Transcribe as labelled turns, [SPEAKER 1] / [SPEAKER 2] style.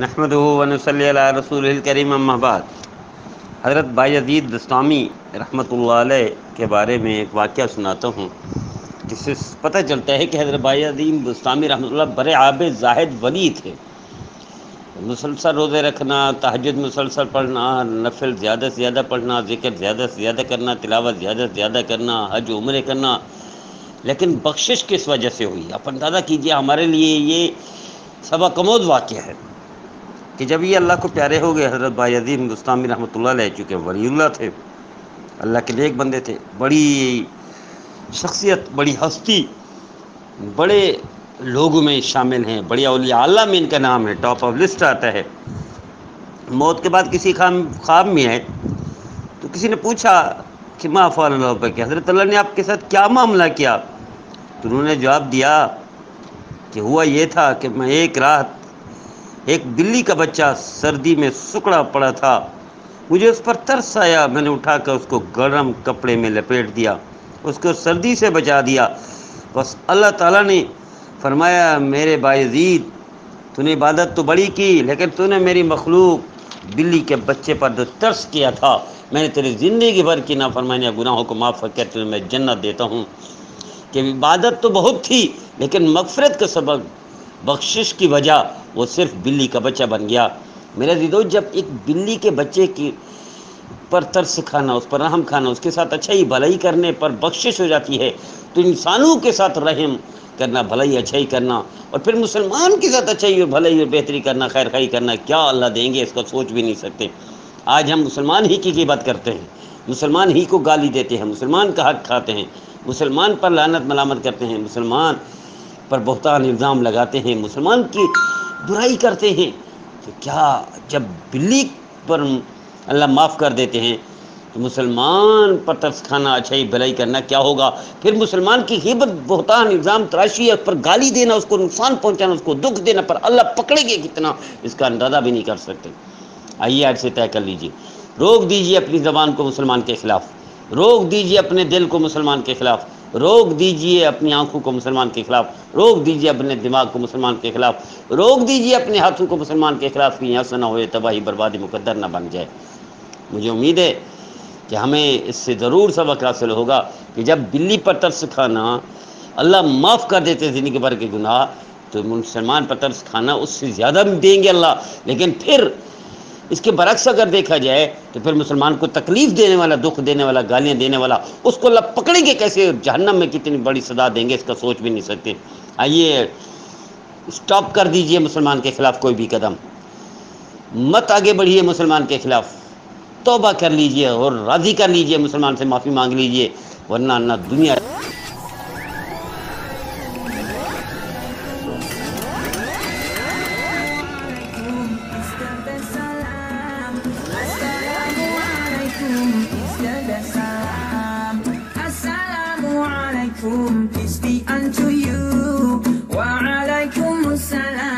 [SPEAKER 1] نحمدہ و نصلی علی رسول الکریم اما بعد۔ حضرت بایزید بسطامی رحمۃ اللہ علیہ کے بارے میں ایک واقعہ سناتا ہوں، جس سے پتہ چلتا ہے کہ حضرت بایزید بسطامی رحمۃ اللہ بڑے عابد زاہد ولی تھے۔ مسلسل روزے رکھنا، تہجد مسلسل پڑھنا، نفل زیادہ سے زیادہ پڑھنا، ذکر زیادہ سے زیادہ کرنا، تلاوت زیادہ سے زیادہ کرنا، حج عمرے کرنا، لیکن بخشش کس وجہ سے ہوئی؟ آپ اندازہ کیجئے، ہمارے لیے یہ سبق آموز واقعہ ہے کہ جب یہ اللہ کو پیارے ہو گئے۔ حضرت بایزید بسطامی رحمۃ اللہ علیہ چونکہ ولی اللہ تھے، اللہ کے نیک بندے تھے، بڑی شخصیت، بڑی ہستی، بڑے لوگوں میں شامل ہیں، بڑی اولیاء اللہ میں ان کا نام ہے، ٹاپ آف لسٹ آتا ہے۔ موت کے بعد کسی خواب میں آئے تو کسی نے پوچھا کہ ما فعل اللہ بک، کہ حضرت اللہ نے آپ کے ساتھ کیا معاملہ کیا؟ تو انہوں نے جواب دیا کہ ہوا یہ تھا کہ میں ایک رات ایک بلی کا بچہ سردی میں سکڑا پڑا تھا، مجھے اس پر ترس آیا، میں نے اٹھا کر اس کو گرم کپڑے میں لپیٹ دیا، اس کو سردی سے بچا دیا۔ بس اللہ تعالیٰ نے فرمایا، میرے بایزید، تو نے عبادت تو بڑی کی، لیکن تو نے میری مخلوق بلی کے بچے پر جو ترس کیا تھا، میں نے تیری زندگی بھر کی نافرمانی یا گناہوں کو معاف کر تمہیں میں جنت دیتا ہوں۔ کہ عبادت تو بہت تھی، لیکن مغفرت کا سبب، بخشش کی وجہ وہ صرف بلی کا بچہ بن گیا۔ میرے عزیزو، جب ایک بلی کے بچے کی پر ترس کھانا، اس پر رحم کھانا، اس کے ساتھ اچھائی بھلائی کرنے پر بخشش ہو جاتی ہے، تو انسانوں کے ساتھ رحم کرنا، بھلائی اچھائی کرنا، اور پھر مسلمان کے ساتھ اچھائی اور بھلائی اور بہتری کرنا، خیر خواہی کرنا، کیا اللہ دیں گے، اس کا سوچ بھی نہیں سکتے۔ آج ہم مسلمان ہی کی غیبت کرتے ہیں، مسلمان ہی کو گالی دیتے ہیں، مسلمان کا حق کھاتے ہیں، مسلمان پر لعنت ملامت کرتے ہیں، مسلمان پر بہتان الزام لگاتے ہیں، مسلمان کی برائی کرتے ہیں۔ تو کیا جب بلی پر اللہ معاف کر دیتے ہیں تو مسلمان پر ترس کھانا، اچھائی بھلائی کرنا کیا ہوگا؟ پھر مسلمان کی غیبت، بہتان الزام تراشی، اس پر گالی دینا، اس کو نقصان پہنچانا، اس کو دکھ دینا پر اللہ پکڑے گے کتنا، اس کا اندازہ بھی نہیں کر سکتے۔ آئیے آج سے طے کر لیجئے، روک دیجئے اپنی زبان کو مسلمان کے خلاف، روک دیجئے اپنے دل کو مسلمان کے خلاف، روک دیجئے اپنی آنکھوں کو مسلمان کے خلاف، روک دیجئے اپنے دماغ کو مسلمان کے خلاف، روک دیجئے اپنے ہاتھوں کو مسلمان کے خلاف، کہ یہاں سے نہ ہوئے تباہی بربادی مقدر نہ بن جائے۔ مجھے امید ہے کہ ہمیں اس سے ضرور سبق حاصل ہوگا کہ جب بلی پر ترس کھانا اللہ معاف کر دیتے زندگی بھر کے گناہ، تو مسلمان پر ترس کھانا اس سے زیادہ دیں گے اللہ۔ لیکن پھر اس کے برعکس اگر دیکھا جائے تو پھر مسلمان کو تکلیف دینے والا، دکھ دینے والا، گالیاں دینے والا، اس کو اللہ پکڑیں گے کیسے، جہنم میں کتنی بڑی سزا دیں گے، اس کا سوچ بھی نہیں سکتے۔ آئیے سٹاپ کر دیجئے مسلمان کے خلاف کوئی بھی قدم، مت آگے بڑھیے مسلمان کے خلاف، توبہ کر لیجئے اور راضی کر لیجئے، مسلمان سے معافی مانگ لیجئے، ورنہ نہ دنیا
[SPEAKER 2] Assalamualaikum, peace be unto you. Wa alaikum assalam.